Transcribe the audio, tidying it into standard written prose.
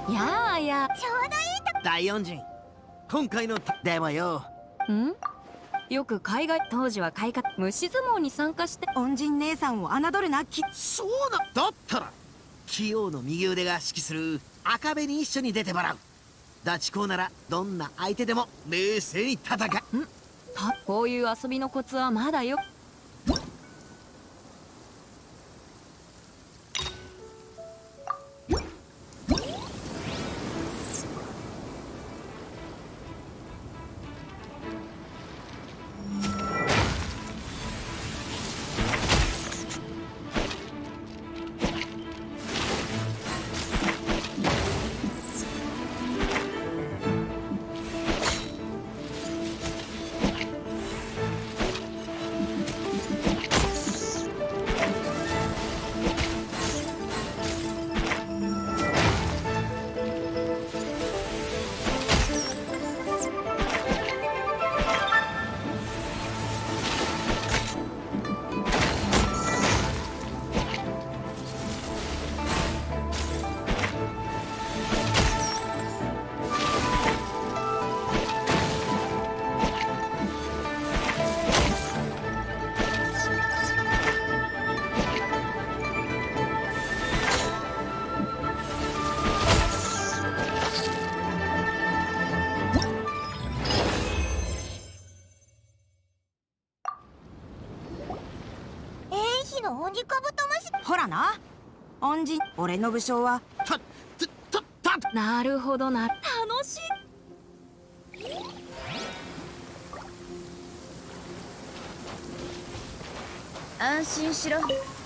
やあや。 ちょうどいいと。 大恩人、今回のでもよ。 よく海外、当時は海外虫相撲に参加して。 恩人姉さんを侮るな。 そうだったら器用の右腕が指揮する赤部に一緒に出てもらう。ダチ公ならどんな相手でも冷静に戦う。 こういう遊びのコツはまだよ。 鬼カブトムシ。 ほらな、恩人、俺の武将はなるほどな。楽しい。 安心しろ。